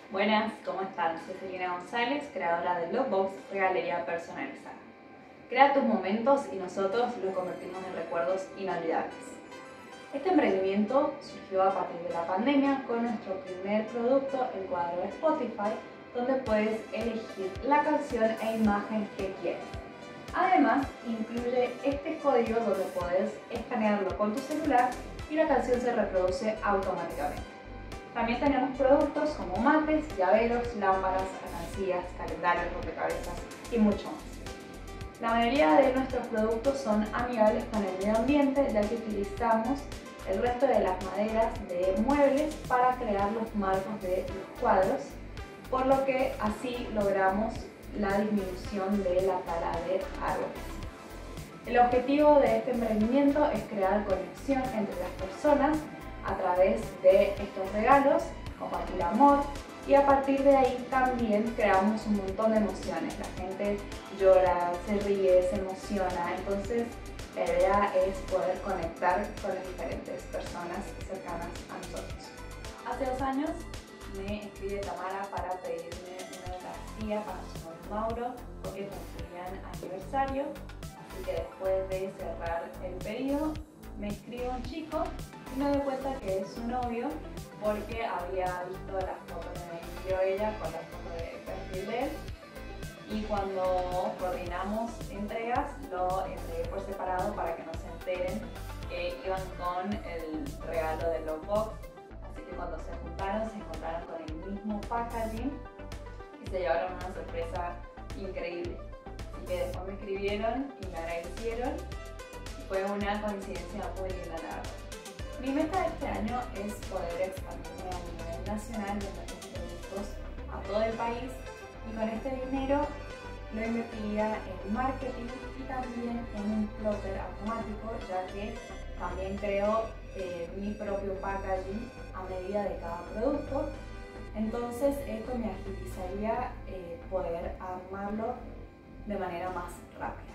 Buenas, ¿cómo están? Soy Celina González, creadora de Lovebox Regalería Personalizada. Crea tus momentos y nosotros los convertimos en recuerdos inolvidables. Este emprendimiento surgió a partir de la pandemia con nuestro primer producto, el cuadro de Spotify, donde puedes elegir la canción e imagen que quieres. Además, incluye este código donde puedes escanearlo con tu celular y la canción se reproduce automáticamente. También tenemos productos como mates, llaveros, lámparas, alcancías, calendarios, rompecabezas y mucho más. La mayoría de nuestros productos son amigables con el medio ambiente, ya que utilizamos el resto de las maderas de muebles para crear los marcos de los cuadros, por lo que así logramos la disminución de la tala de árboles. El objetivo de este emprendimiento es crear conexión entre las personas a través de estos regalos, compartir amor, y a partir de ahí también creamos un montón de emociones. La gente llora, se ríe, se emociona, entonces la idea es poder conectar con las diferentes personas cercanas a nosotros. Hace 2 años me escribe Tamara para pedirme una alcancía para su novio Mauro porque cumplían aniversario, así que después de cerrar el pedido me escribe un chico y me doy cuenta que es su novio porque había visto las fotos que me envió ella con la foto de perfil de él, y cuando coordinamos entregas lo entregué por separado para que no se enteren que iban con el regalo de Lovebox, así que cuando se juntaron se encontraron con el mismo packaging y se llevaron una sorpresa increíble. Así que después me escribieron y me agradecieron. Fue una coincidencia muy linda, la verdad. Mi meta de este año es poder expandirme a nivel nacional, vender mis productos a todo el país, y con este dinero lo invertiría en marketing y también en un plotter automático, ya que también creo mi propio packaging a medida de cada producto. Entonces esto me agilizaría poder armarlo de manera más rápida.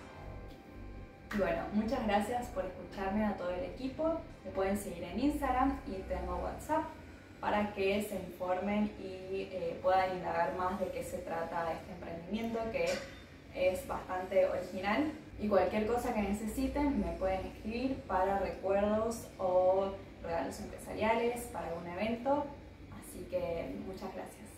Y bueno, muchas gracias por escucharme a todo el equipo. Me pueden seguir en Instagram y tengo WhatsApp para que se informen y puedan indagar más de qué se trata este emprendimiento, que es bastante original. Y cualquier cosa que necesiten me pueden escribir para recuerdos o regalos empresariales para algún evento. Así que muchas gracias.